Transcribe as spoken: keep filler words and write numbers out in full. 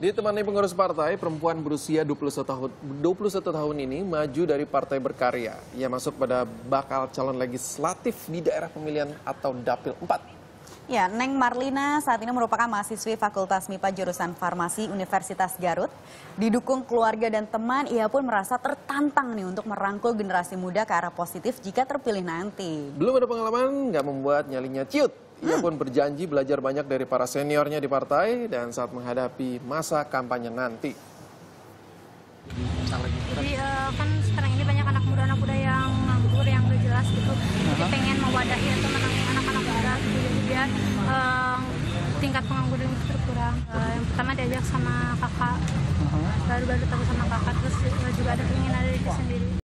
Ditemani pengurus partai, perempuan berusia dua puluh satu tahun, dua puluh satu tahun ini maju dari Partai Berkarya. Ia masuk pada bakal calon legislatif di daerah pemilihan atau Dapil empat. Ya, Neng Marlina saat ini merupakan mahasiswi Fakultas M I P A jurusan Farmasi Universitas Garut. Didukung keluarga dan teman, ia pun merasa tertantang nih untuk merangkul generasi muda ke arah positif jika terpilih nanti. Belum ada pengalaman, nggak membuat nyalinya ciut. Ia pun berjanji belajar banyak dari para seniornya di partai dan saat menghadapi masa kampanye nanti. Jadi uh, kan sekarang ini banyak anak muda-anak muda yang nganggur, yang gak jelas gitu. Jadi pengen mewadahi atau menangani anak-anak muda gitu. Jadi biar uh, tingkat pengangguran itu berkurang. Uh, yang pertama diajak sama kakak, baru-baru tahu sama kakak, terus uh, juga ada keinginan dari diri sendiri.